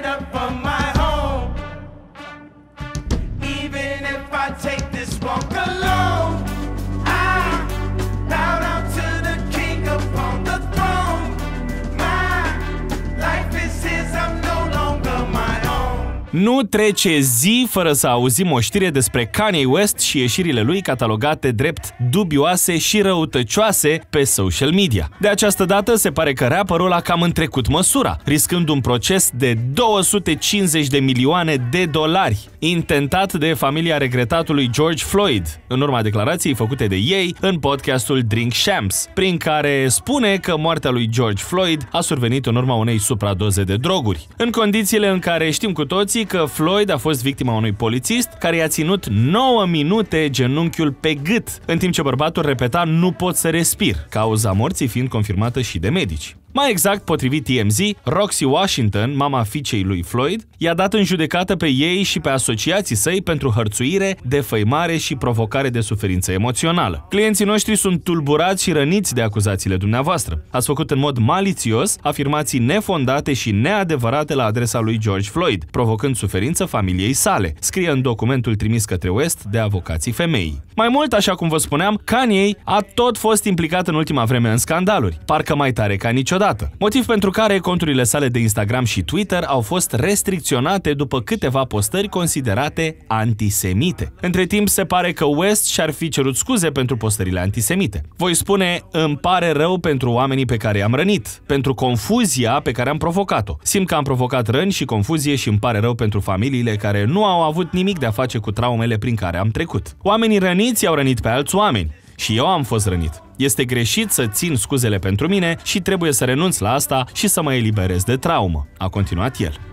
up for my home. Even if I take this walk alone, I bow down to the King upon the throne. My life is his, I'm no longer my own. Nu trece zi fără să auzim o știre despre Kanye West și ieșirile lui catalogate drept dubioase și răutăcioase pe social media. De această dată se pare că rapperul a cam întrecut măsura, riscând un proces de 250 de milioane de dolari, intentat de familia regretatului George Floyd, în urma declarației făcute de ei în podcastul Drink Champs, prin care spune că moartea lui George Floyd a survenit în urma unei supradoze de droguri. În condițiile în care știm cu toții că Floyd a fost victima unui polițist care i-a ținut 9 minute genunchiul pe gât, în timp ce bărbatul repeta "nu pot să respir", cauza morții fiind confirmată și de medici. Mai exact, potrivit TMZ, Roxy Washington, mama fiicei lui Floyd, i-a dat în judecată pe ei și pe asociații săi pentru hărțuire, defăimare și provocare de suferință emoțională. Clienții noștri sunt tulburați și răniți de acuzațiile dumneavoastră. Ați făcut în mod malițios afirmații nefondate și neadevărate la adresa lui George Floyd, provocând suferință familiei sale, scrie în documentul trimis către West de avocații femeii. Mai mult, așa cum vă spuneam, Kanye a tot fost implicat în ultima vreme în scandaluri, parcă mai tare ca niciodată. Motiv pentru care conturile sale de Instagram și Twitter au fost restricționate după câteva postări considerate antisemite. Între timp, se pare că West și-ar fi cerut scuze pentru postările antisemite. Voi spune, îmi pare rău pentru oamenii pe care i-am rănit, pentru confuzia pe care am provocat-o. Simt că am provocat răni și confuzie și îmi pare rău pentru familiile care nu au avut nimic de a face cu traumele prin care am trecut. Oamenii răniți i-au rănit pe alți oameni. Și eu am fost rănit. Este greșit să țin scuzele pentru mine și trebuie să renunț la asta și să mă eliberez de traumă, a continuat el.